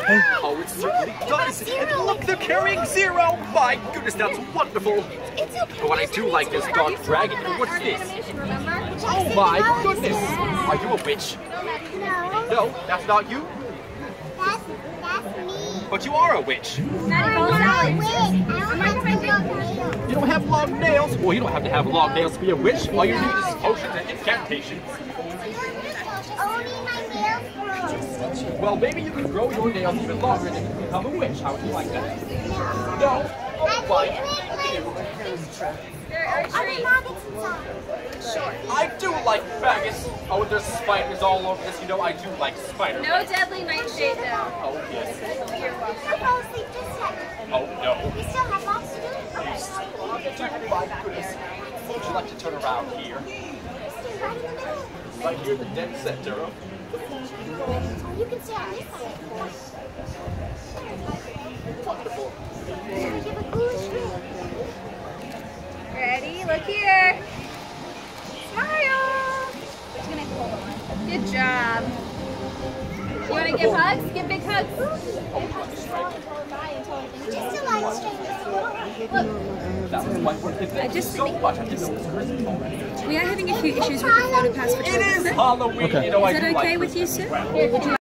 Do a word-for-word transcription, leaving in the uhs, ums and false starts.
Oh, it certainly does. And look, they're carrying zero. My goodness, that's wonderful. It's okay. But what I do like is Dog Dragon. What's this? Oh my goodness. Are you a witch? No. No, that's not you. That's, that's me. But you are a witch. I'm not a witch. I don't have long nails. You don't have long nails? Well, you don't have to have long nails to be a witch. All you need is potions and incantations. Only my nails grow. Well, maybe you can grow your nails even longer and then you can become a witch. How would you like that? No. No? Oh, fine. I do like faggots. Oh, and there's spiders all over this. You know, I do like spiders. No deadly nightshade, though. Oh, yes. I fell asleep just yet. Oh, no. We still have lots to do. Oh, my goodness. Would you like to turn around here? Right here in the dead center. Oh, you can stay on this side. Wonderful. Give a coolish room. Ready? Look here. Smile. Good job. You want to give hugs? Give big hugs. Just a light string. Look. That was wonderful. Thank you so much. I didn't know it was Christmas already. We are having a few issues with the photo pass for It children. is Halloween. Okay. You know, I Is that do okay like with you, sir? Christmas. Here, would you